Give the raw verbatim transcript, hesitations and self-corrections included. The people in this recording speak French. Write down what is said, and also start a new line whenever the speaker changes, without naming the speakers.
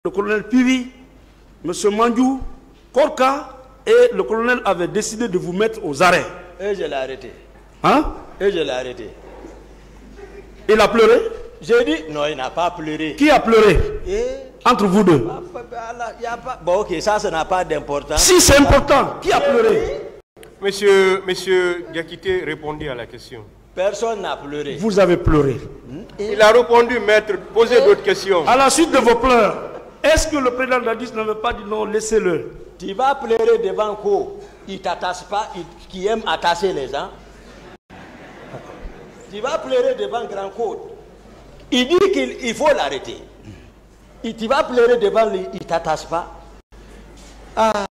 Le colonel Pivi, M. Mandjou, Korka, et le colonel avait décidé de vous mettre aux arrêts.
Et je l'ai arrêté.
Hein?
Et je l'ai arrêté.
Il a pleuré?
J'ai dit, non, il n'a pas pleuré.
Qui a pleuré?
Et...
entre vous deux?
Y a pas... Bon, ok, ça, ça n'a pas d'importance.
Si c'est important, qui a pleuré?
Monsieur, monsieur Diakité, répondez à la question.
Personne n'a pleuré.
Vous avez pleuré.
Il a répondu, maître, posez d'autres questions.
À la suite de vos pleurs, est-ce que le président Dadis n'avait pas dit non, laissez-le?
Tu vas pleurer devant quoi? Il ne t'attache pas, il, qui aime attacher les gens. Tu vas pleurer devant Grand Côte. Il dit qu'il faut l'arrêter. Tu vas pleurer devant lui, il ne t'attache pas. Ah.